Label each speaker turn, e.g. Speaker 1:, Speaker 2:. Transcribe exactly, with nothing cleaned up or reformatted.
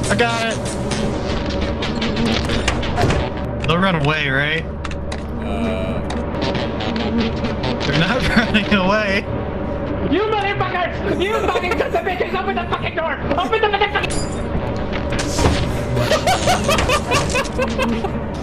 Speaker 1: I got it. They'll run away, right?
Speaker 2: Uh...
Speaker 1: They're not running away.
Speaker 3: You motherfuckers! You fucking sons of bitches! Open the fucking door! Open the motherfucking...